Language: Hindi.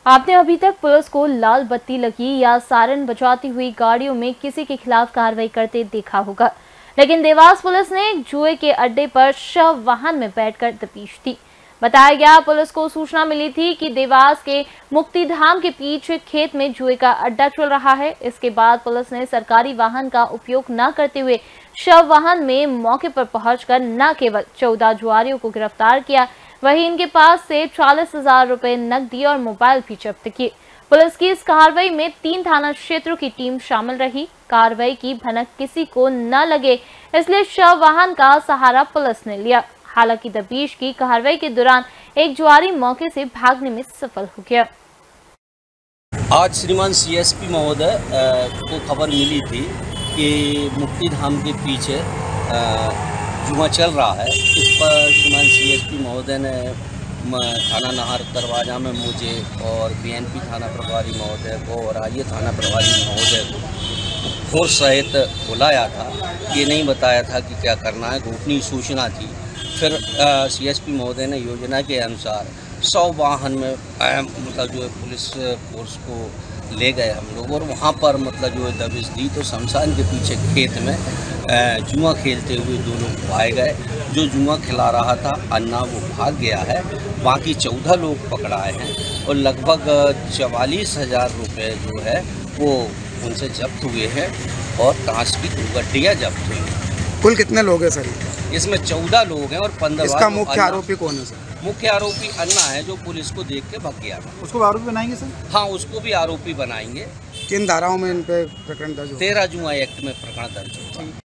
आपने अभी तक पुलिस को लाल बत्ती लगी या सायरन बजाती हुई गाड़ियों में किसी के खिलाफ कार्रवाई करते देखा होगा, लेकिन देवास पुलिस ने जुए के अड्डे पर शव वाहन में बैठकर तफ्तीश दी। बताया गया, पुलिस को सूचना मिली थी कि देवास के मुक्तिधाम के पीछे खेत में जुए का अड्डा चल रहा है। इसके बाद पुलिस ने सरकारी वाहन का उपयोग न करते हुए शव वाहन में मौके पर पहुंचकर न केवल 14 जुआरियों को गिरफ्तार किया, वहीं इनके पास से 40,000 रुपए नकदी और मोबाइल भी जब्त किए। पुलिस की इस कार्रवाई में 3 थाना क्षेत्रों की टीम शामिल रही। कार्रवाई की भनक किसी को न लगे, इसलिए शव वाहन का सहारा पुलिस ने लिया। हालांकि तफ्तीश की कार्रवाई के दौरान एक जुआरी मौके से भागने में सफल हो गया। आज श्रीमान सीएसपी महोदय को खबर मिली थी कि मुक्तिधाम के पीछे जुआ चल रहा है। इस पर श्रीमान सीएसपी महोदय ने थाना नाहर दरवाजा में मुझे और बीएनपी थाना प्रभारी महोदय को और आइए थाना प्रभारी महोदय को फोर्स सहित बुलाया था। ये नहीं बताया था कि क्या करना है, गोपनीय सूचना थी। फिर सीएसपी महोदय ने योजना के अनुसार 100 वाहन में मतलब जो है पुलिस फोर्स को ले गए हम लोग, और वहाँ पर मतलब जो है दबिश दी तो शमशान के पीछे खेत में जुआ खेलते हुए 2 लोग पाए गए। जो जुआ खिला रहा था अन्ना वो भाग गया है। बाकी 14 लोग पकड़ाए हैं और लगभग 44,000 रुपये जो है वो उनसे जब्त हुए हैं और कांच की 2 गड्डियाँ जब्त हुई हैं। कुल कितने लोग हैं सर? इसमें 14 लोग हैं और 15। इसका मुख्य आरोपी कौन है सर? मुख्य आरोपी अन्ना है जो पुलिस को देख के भाग गया। उसको आरोपी बनाएंगे सर? हाँ, उसको भी आरोपी बनाएंगे। किन धाराओं में इन पे प्रकरण दर्ज? 13 जुआ एक्ट में प्रकरण दर्ज होगा।